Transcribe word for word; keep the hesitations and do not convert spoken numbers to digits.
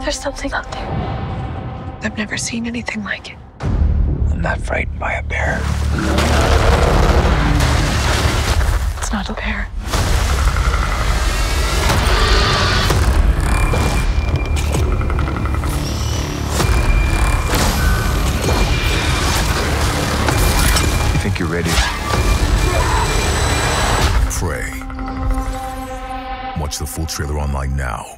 There's something out there. I've never seen anything like it. I'm not frightened by a bear. It's not a bear. You think you're ready? Prey. Watch the full trailer online now.